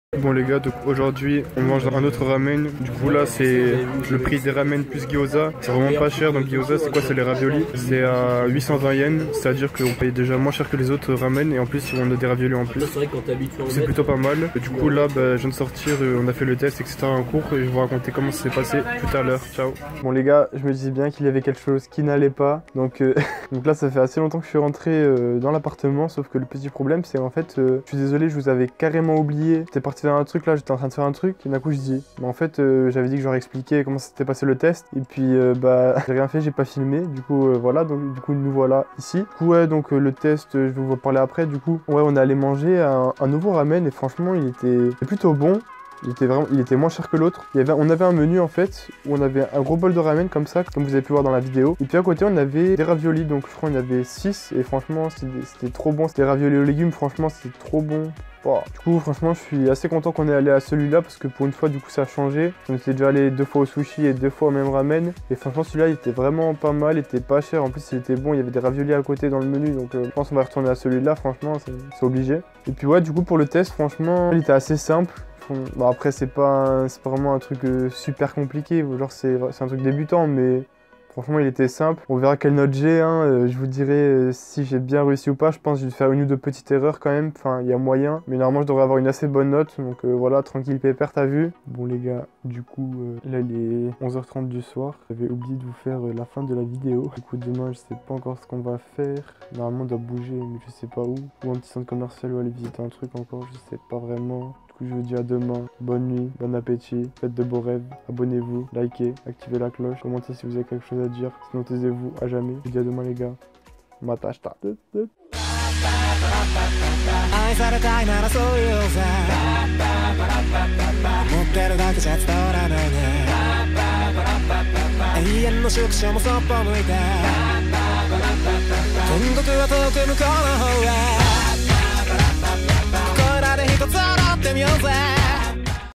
Bon les gars, donc aujourd'hui on mange un autre ramen. Du coup là c'est le prix des ramen plus gyoza. C'est vraiment pas cher, donc gyoza c'est quoi? C'est les raviolis. C'est à 820 yens, c'est à dire qu'on paye déjà moins cher que les autres ramen. Et en plus on a des raviolis en plus. C'est plutôt pas mal. Et du coup là je viens de sortir, on a fait le test etc en cours. Et je vais vous raconter comment ça s'est passé tout à l'heure. Ciao. Bon les gars, je me disais bien qu'il y avait quelque chose qui n'allait pas. Donc, donc là ça fait assez longtemps que je suis rentré dans l'appartement. Sauf que le petit problème c'est en fait, je suis désolé, je vous avais carrément oublié. J'étais parti faire un truc là, j'étais en train de faire un truc. Et d'un coup je dis, mais en fait j'avais dit que j'aurais expliqué comment s'était passé le test. Et puis j'ai rien fait, j'ai pas filmé. Du coup voilà, donc du coup nous voilà ici. Du coup ouais, donc le test, je vais vous en parler après. Du coup ouais, on est allé manger un nouveau ramen et franchement il était plutôt bon. Il était moins cher que l'autre. On avait un menu en fait où on avait un gros bol de ramen comme ça, comme vous avez pu voir dans la vidéo. Et puis à côté on avait des raviolis, donc je crois qu'on avait 6 et franchement c'était trop bon. C'était raviolis aux légumes, franchement c'était trop bon. Wow. Du coup franchement je suis assez content qu'on ait allé à celui-là parce que pour une fois du coup ça a changé. On était déjà allé 2 fois au sushi et 2 fois au même ramen. Et franchement celui-là il était vraiment pas mal, il était pas cher. En plus il était bon, il y avait des raviolis à côté dans le menu. Donc je pense qu'on va retourner à celui-là, franchement c'est obligé. Et puis ouais, du coup pour le test franchement il était assez simple. Bon, après c'est pas vraiment un truc super compliqué, genre c'est un truc débutant, mais franchement il était simple. On verra quelle note j'ai, hein. Je vous dirai si j'ai bien réussi ou pas. Je pense que je vais faire une ou deux petites erreurs quand même, enfin il y a moyen, mais normalement je devrais avoir une assez bonne note, donc voilà, tranquille pépère, t'as vu. Bon les gars, du coup là il est 11h30 du soir, j'avais oublié de vous faire la fin de la vidéo. Du coup demain je sais pas encore ce qu'on va faire, normalement on doit bouger mais je sais pas où, ou un petit centre commercial ou aller visiter un truc encore, je sais pas vraiment. Je vous dis à demain, bonne nuit, bon appétit, faites de beaux rêves, abonnez-vous, likez, activez la cloche, commentez si vous avez quelque chose à dire, sinon taisez-vous à jamais. Je vous dis à demain les gars, matashta. 天国は遠く向こうの